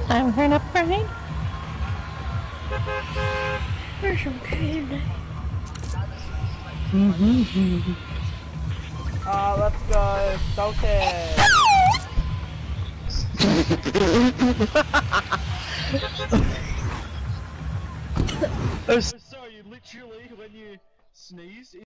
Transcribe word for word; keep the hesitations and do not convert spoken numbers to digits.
Time for an upgrade. Where's some candy? Mm-hmm. Ah, uh, let's go. Salted. Oh, sorry, literally, when you sneeze,